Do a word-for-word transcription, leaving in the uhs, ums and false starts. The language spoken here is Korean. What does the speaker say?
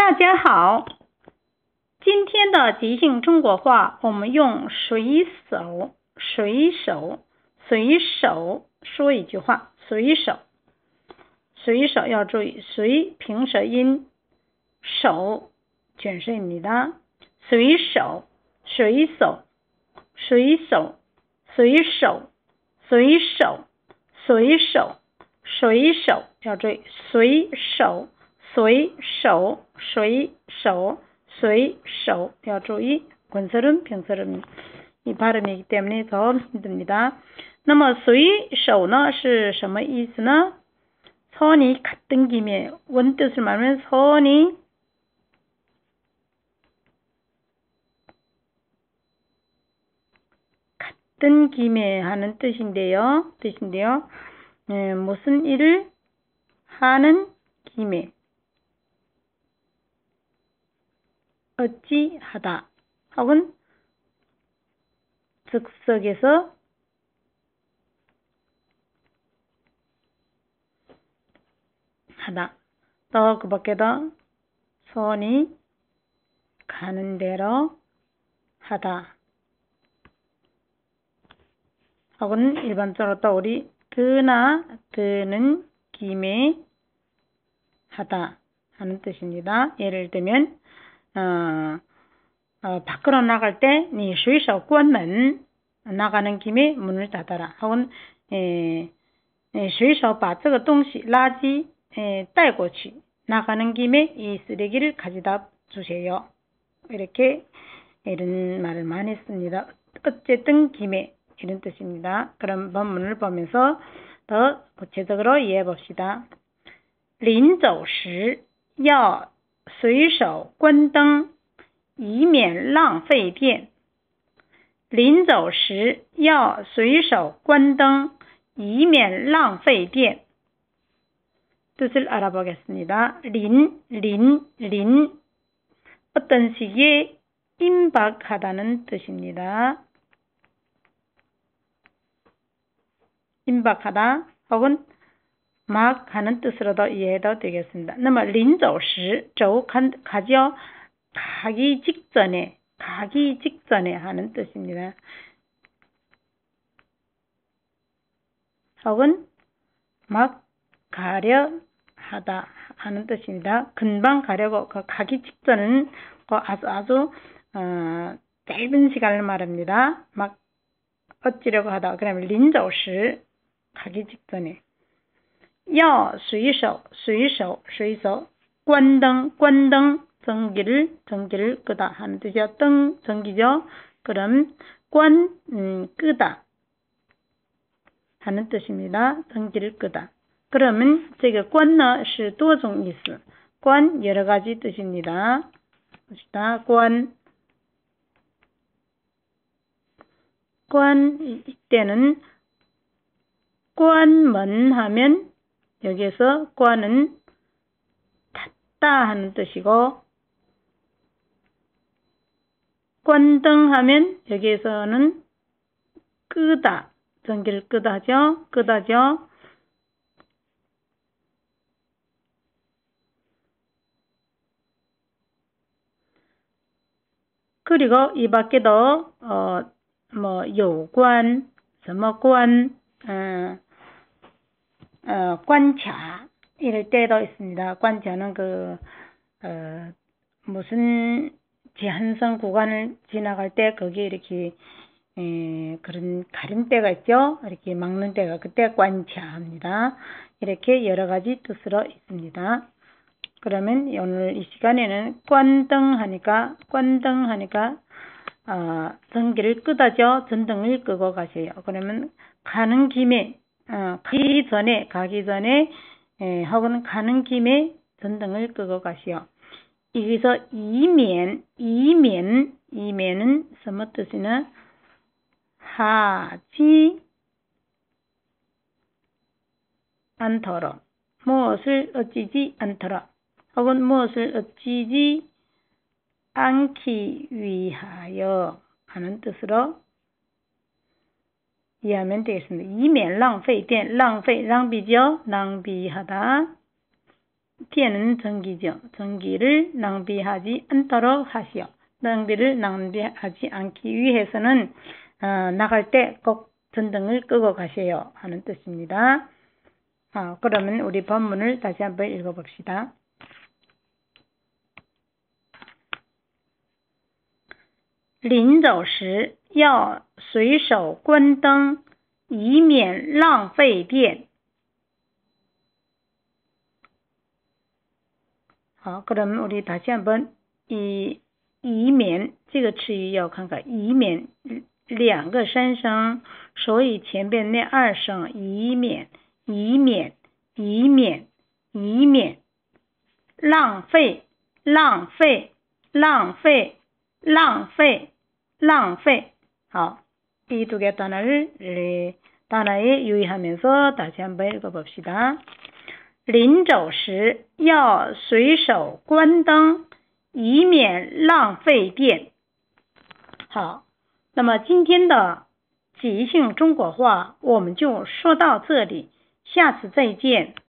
大家好，今天的即兴中国话，我们用随手、随手、随手说一句话。随手，随手要注意，随平舌音，手卷舌입니다。随手，随手，随手，随手，随手，随手，随手要注意，随手。随手，随手，随手要注意권설음 병설음 이 발음이기 때문에 더 힘듭니다. 那么随手呢是什么意思呢？ 손이 같은 김에 원뜻을 말하면 손이 같은 김에 하는 뜻인데요. 뜻인데요. 에, 무슨 일을 하는 김에 어찌하다 혹은 즉석에서 하다. 또 그 밖에도 손이 가는 대로 하다 혹은 일반적으로 또 우리 드나 드는 김에 하다 하는 뜻입니다. 예를 들면 어, 어, 밖으로 나갈 때, 你随手关门, 나가는 김에 문을 닫아라. 혹은, 에, 에, 随手把这个东西, 垃圾, 에, 带过去. 나가는 김에 이 쓰레기를 가져다 주세요. 이렇게, 이런 말을 많이 씁니다. 어쨌든 김에, 이런 뜻입니다. 그럼 본문을 보면서 더 구체적으로 이해해 봅시다. 临走时要随手关灯，以免浪费电。临走时要随手关灯，以免浪费电。 뜻을 알아보겠습니다. 린, 린, 린 어떤 시기에 임박하다는 뜻입니다. 임박하다 혹은 막 하는 뜻으로도 이해해도 되겠습니다. 那么临走时, 走 가죠. 가기 직전에, 가기 직전에 하는 뜻입니다. 혹은 막 가려 하다 하는 뜻입니다. 금방 가려고 가기 직전은 아주 아주 어, 짧은 시간을 말합니다. 막 어찌려고 하다. 그러면 临走时 가기 직전에 要随手随手随手关灯关灯 전기를 전기를 끄다 하는 뜻이죠. 灯전기죠. 그럼 관 음, 끄다 하는 뜻입니다. 전기를 끄다. 그러면 这个关呢是多种意思. 관 여러 가지 뜻입니다. 봅시다. 관 관 이때는 관문 하면 여기에서 관은 닫다 하는 뜻이고 관灯 하면 여기에서는 끄다, 전기를 끄다 하죠. 끄다죠. 그리고 이 밖에도 어, 뭐有关, 什么关, 어, 어, 관차 이럴 때도 있습니다. 관차는 그 어, 무슨 제한선 구간을 지나갈 때 거기에 이렇게 에, 그런 가림대가 있죠. 이렇게 막는 데가 그때 관차합니다. 이렇게 여러 가지 뜻으로 있습니다. 그러면 오늘 이 시간에는 관灯 하니까 관灯 하니까 어, 전기를 끄다죠. 전등을 끄고 가세요. 그러면 가는 김에 어, 가기 전에 가기 전에 에, 혹은 가는 김에 전등을 끄고 가시오. 여기서 이면 이면 이면은 무슨 뜻이냐? 하지 않도록 무엇을 어찌지 않도록 혹은 무엇을 어찌지 않기 위하여 하는 뜻으로 이해하면 되겠습니다. 이면 낭페, 낭페, 낭비죠. 낭비하다. T는 전기죠. 전기를 낭비하지 않도록 하시오. 낭비를 낭비하지 않기 위해서는 어, 나갈 때 꼭 전등을 끄고 가세요 하는 뜻입니다. 어, 그러면 우리 본문을 다시 한번 읽어봅시다. 临走时要随手关灯，以免浪费电。好，그럼 우리 다시 한번 이以免这个词语要看看，以免两个三声，所以前边那二声以免以免以免以免浪费浪费浪费浪费浪费。好，이 두 개 단어를 단어에 유의하면서 다시 한번 읽어봅시다. 临走时要随手关灯，以免浪费电。好，那么今天的即兴中国话我们就说到这里，下次再见。